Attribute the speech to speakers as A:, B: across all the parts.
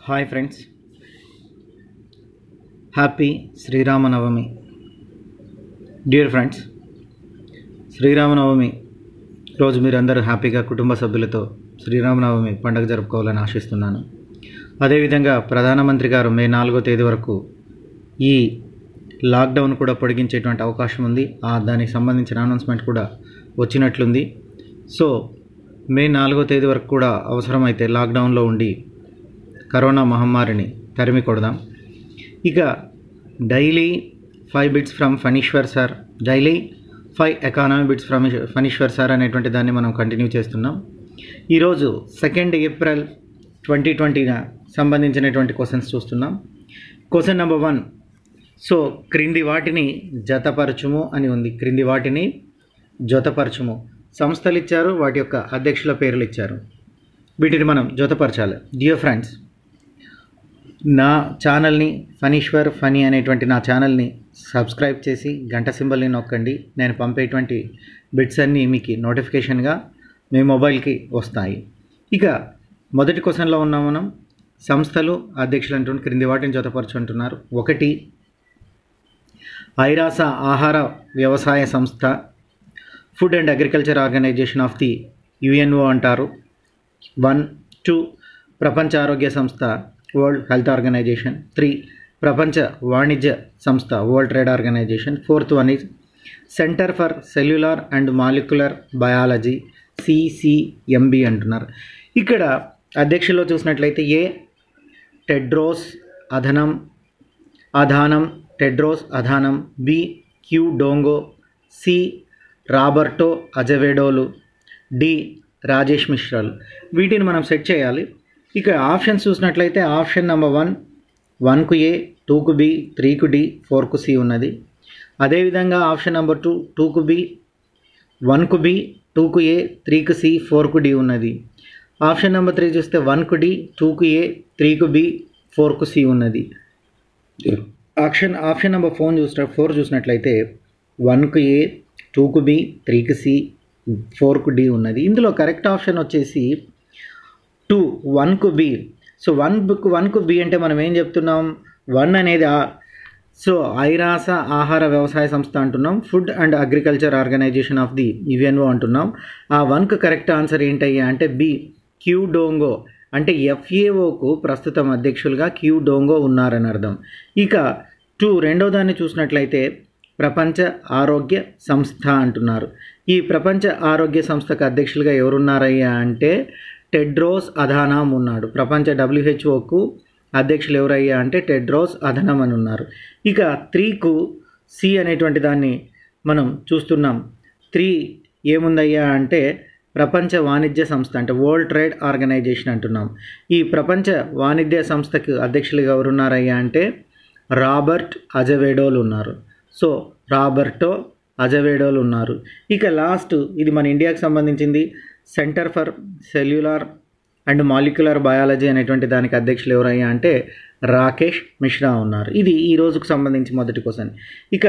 A: Hi friends, happy Sriramanavami. Dear friends, Sriramanavami రోజు మీరందరూ హ్యాపీగా కుటుంబ సభ్యులతో శ్రీరామనవమి పండుగ జరుపుకోవాలని ఆశిస్తున్నాను. అదేవిధంగా ప్రధానమంత్రి గారు మే 4వ తేదీ వరకు ఈ లాక్డౌన్ కూడా పొడిగించేటువంటి అవకాశం ఉంది. దానికి సంబంధించిన అనౌన్స్మెంట్ కూడా వచ్చినట్లుంది. సో మే 4వ తేదీ వరకు కూడా అవసరమైతే లాక్డౌన్లో ఉండి కరోనా మహమ్మారిని తరిమి కొడదాం. ఇక daily 5 bits from Phaneeshwar sir, daily 5 economy bits from Phaneeshwar sir అనేటువంటి దాన్ని మనం కంటిన్యూ చేస్తున్నాం. ఈరోజు 2 ఏప్రిల్ 2020 సంబంధించినటువంటి క్వశ్చన్స్ చూస్తున్నాం. Question number 1. సో క్రింది వాటిని జతపరచుము అని ఉంది. క్రింది వాటిని జతపరచుము. సంస్థలు ఇచ్చారు, వాటి యొక్క అధ్యక్షుల పేర్లు ఇచ్చారు. వీటిని మనం జతపరచాలి. డియర్ ఫ్రెండ్స్, నా ఛానల్ని ఫనీశ్వర్ ఫనీ అనేటువంటి నా ఛానల్ని సబ్స్క్రైబ్ చేసి గంట సింబల్ని నొక్కండి. నేను పంపేటువంటి బిట్స్ అన్నీ మీకు నోటిఫికేషన్గా మీ మొబైల్కి వస్తాయి. ఇక మొదటి క్వశ్చన్లో ఉన్నాం మనం. సంస్థలు అధ్యక్షులు అంటున్నారు, క్రింది వాటిని జతపరచు అంటున్నారు. 1 ఐరాస ఆహార వ్యవసాయ సంస్థ, food and agriculture organisation of the UNO అంటారు. 1. 2 ప్రపంచ ఆరోగ్య సంస్థ, వరల్డ్ హెల్త్ ఆర్గనైజేషన్. 3 ప్రపంచ వాణిజ్య సంస్థ, world trade organisation. 4th one is centre for cellular and molecular biology, CCMB అంటున్నారు. ఇక్కడ అధ్యక్షుల్లో చూసినట్లయితే A Tedros Adhanom Tedros Adhanom, B Qu Dongyu, C Roberto అజెవేడోలు, డి రాజేష్ మిశ్రాలు. వీటిని మనం సెట్ చేయాలి. ఇక ఆప్షన్స్ చూసినట్లయితే ఆప్షన్ నెంబర్ 1 1కు ఏ, 2కు బి, 3కు డి, 4కు సి ఉన్నది. అదేవిధంగా ఆప్షన్ నెంబర్ 2 2కు బి, 1కు బి, 2కు ఏ, 3కు సి, 4కు డి ఉన్నది. ఆప్షన్ నెంబర్ 3 చూస్తే 1కు డి, 2కు ఏ, 3కు బి, 4కు సి ఉన్నది. ఆప్షన్ నెంబర్ 4 చూసినట్లయితే 1కు ఏ, 2కు బి, 3కు సి, 4కు డి ఉన్నది. ఇందులో కరెక్ట్ ఆప్షన్ వచ్చేసి 2 1కు బి. సో 1కు బి అంటే మనం ఏం చెప్తున్నాం? 1 అనేది సో ఐరాస ఆహార వ్యవసాయ సంస్థ అంటున్నాం, food and agriculture organisation of the UNO అంటున్నాం. ఆ 1కు కరెక్ట్ ఆన్సర్ ఏంటయ్యా అంటే బి క్యూ డోంగో. అంటే ఎఫ్ఏఓకు ప్రస్తుతం అధ్యక్షులుగా క్యూ డోంగో ఉన్నారని అర్థం. ఇక 2 రెండో దాన్ని చూసినట్లయితే ప్రపంచ ఆరోగ్య సంస్థ అంటున్నారు. ఈ ప్రపంచ ఆరోగ్య సంస్థకు అధ్యక్షులుగా ఎవరున్నారయ్యా అంటే టెడ్రోస్ అధానం ఉన్నాడు. ప్రపంచ WHO అధ్యక్షులు ఎవరయ్యా అంటే టెడ్రోస్ అధానం అని ఉన్నారు. ఇక 3కు సి అనేటువంటి దాన్ని మనం చూస్తున్నాం. 3 ఏముందయ్యా అంటే ప్రపంచ వాణిజ్య సంస్థ, అంటే వరల్డ్ ట్రేడ్ ఆర్గనైజేషన్ అంటున్నాం. ఈ ప్రపంచ వాణిజ్య సంస్థకు అధ్యక్షులుగా ఎవరున్నారయ్యా అంటే రాబర్ట్ అజెవేడోలు ఉన్నారు. సో రాబర్టో అజెవేడోలు ఉన్నారు. ఇక లాస్ట్, ఇది మన ఇండియాకి సంబంధించింది, centre for cellular and molecular biology అనేటువంటి దానికి అధ్యక్షులు ఎవరయ్యా అంటే రాకేష్ మిశ్రా ఉన్నారు. ఇది ఈ రోజుకు సంబంధించి మొదటి క్వశ్చన్. ఇక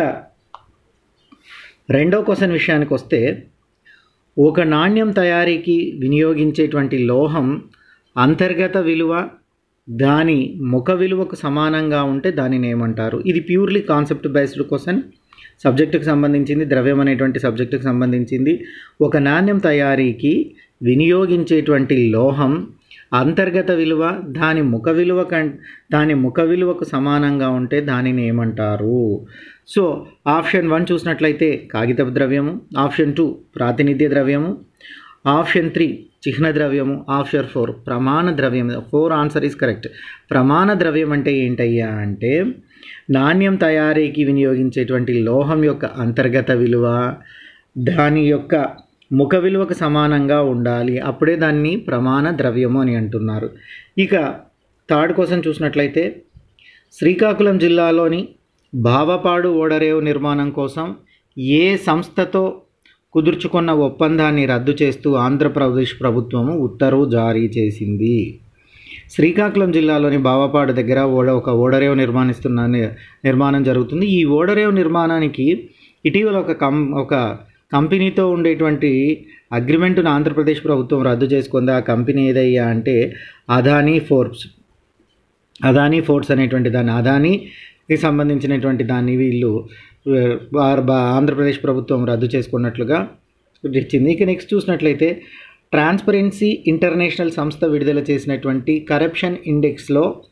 A: రెండో క్వశ్చన్ విషయానికి వస్తే, ఒక నాణ్యం తయారీకి వినియోగించేటువంటి లోహం అంతర్గత విలువ దాని ముఖ విలువకు సమానంగా ఉంటే దానిని ఏమంటారు? ఇది ప్యూర్లీ కాన్సెప్ట్ బేస్డ్ క్వశ్చన్. సబ్జెక్టుకు సంబంధించింది, ద్రవ్యం అనేటువంటి సబ్జెక్టుకు సంబంధించింది. ఒక నాణ్యం తయారీకి వినియోగించేటువంటి లోహం అంతర్గత విలువ దాని ముఖ విలువకు సమానంగా ఉంటే దానిని ఏమంటారు? సో ఆప్షన్ 1 చూసినట్లయితే కాగితపు ద్రవ్యము, ఆప్షన్ 2 ప్రాతినిధ్య ద్రవ్యము, ఆప్షన్ 3 చిహ్న ద్రవ్యము, ఆప్షన్ 4 ప్రమాణ ద్రవ్యం. 4 ఆన్సర్ ఈజ్ కరెక్ట్. ప్రమాణ ద్రవ్యం అంటే ఏంటయ్యా అంటే నాణ్యం తయారీకి వినియోగించేటువంటి లోహం యొక్క అంతర్గత విలువ దాని యొక్క ముఖ విలువకు సమానంగా ఉండాలి, అప్పుడే దాన్ని ప్రమాణ ద్రవ్యము అని అంటున్నారు. ఇక థర్డ్ క్వశ్చన్ చూసినట్లయితే, శ్రీకాకుళం జిల్లాలోని బావపాడు ఓడరేవు నిర్మాణం కోసం ఏ సంస్థతో కుదుర్చుకున్న ఒప్పందాన్ని రద్దు చేస్తూ ఆంధ్రప్రదేశ్ ప్రభుత్వము ఉత్తర్వు జారీ చేసింది? శ్రీకాకుళం జిల్లాలోని బావపాడు దగ్గర ఒక ఓడరేవు నిర్మాణం జరుగుతుంది. ఈ ఓడరేవు నిర్మాణానికి ఇటీవల ఒక కంపెనీతో ఉండేటువంటి అగ్రిమెంటును ఆంధ్రప్రదేశ్ ప్రభుత్వం రద్దు చేసుకుంది. ఆ కంపెనీ ఏదయ్యా అంటే అదానీ ఫోర్బ్స్. అదానీ ఫోర్ట్స్ అనేటువంటి దాన్ని, అదానీకి సంబంధించినటువంటి దాన్ని వీళ్ళు ఆంధ్రప్రదేశ్ ప్రభుత్వం రద్దు చేసుకున్నట్లుగా ఇచ్చింది. ఇక నెక్స్ట్ చూసినట్లయితే ట్రాన్స్పరెన్సీ ఇంటర్నేషనల్ సంస్థ విడుదల చేసినటువంటి కరప్షన్ ఇండెక్స్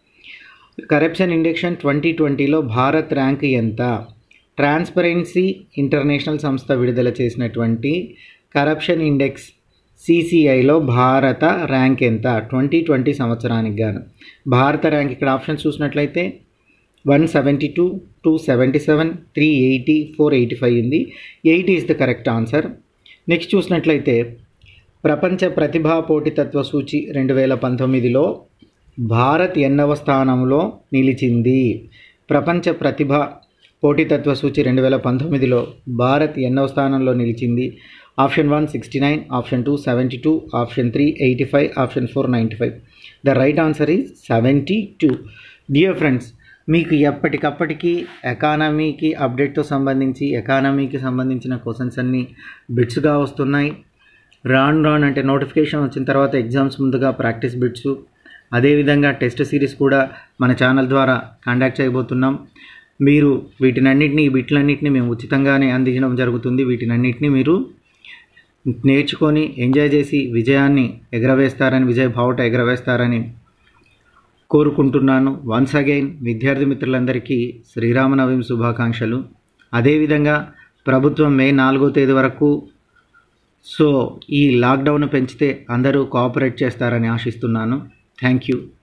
A: 2020లో భారత్ ర్యాంక్ ఎంత? ట్రాన్స్పరెన్సీ ఇంటర్నేషనల్ సంస్థ విడుదల చేసినటువంటి కరప్షన్ ఇండెక్స్ CCIలో భారత ర్యాంక్ ఎంత 2020 సంవత్సరానికి గాను? భారత ర్యాంక్ ఇక్కడ ఆప్షన్స్ చూసినట్లయితే 172, 277, 380, 485 ఉంది. 80 is the correct answer. Next చూసినట్లయితే ప్రపంచ ప్రతిభా పోటీతత్వ సూచి 2019లో భారత్ ఎన్నవ స్థానంలో నిలిచింది? ప్రపంచ ప్రతిభ పోటీతత్వ సూచి 2019లో భారత్ ఎన్నవ స్థానంలో నిలిచింది? Option 1 69, option 2 72, option 3 85, option 4 95. The right answer is 72. Dear friends, మీకు ఎప్పటికప్పటికి ఎకానమీకి అప్డేట్తో సంబంధించి ఎకానమీకి సంబంధించిన క్వశ్చన్స్ అన్నీ బిట్స్గా వస్తున్నాయి. రాను అంటే నోటిఫికేషన్ వచ్చిన తర్వాత ఎగ్జామ్స్ ముందుగా ప్రాక్టీస్ బిట్స్, అదేవిధంగా టెస్ట్ సిరీస్ కూడా మన ఛానల్ ద్వారా కండక్ట్ చేయబోతున్నాం. మీరు ఈ బిట్లన్నింటినీ మేము ఉచితంగానే అందించడం జరుగుతుంది. వీటినన్నింటినీ మీరు నేర్చుకొని ఎంజాయ్ చేసి విజయ బావుట ఎగరవేస్తారని కోరుకుంటున్నాను. వన్స్ అగైన్ విద్యార్థి మిత్రులందరికీ శ్రీరామనవమి శుభాకాంక్షలు. అదేవిధంగా ప్రభుత్వం మే 4వ తేదీ వరకు ఈ లాక్డౌన్ పెంచితే అందరూ కోఆపరేట్ చేస్తారని ఆశిస్తున్నాను. Thank you.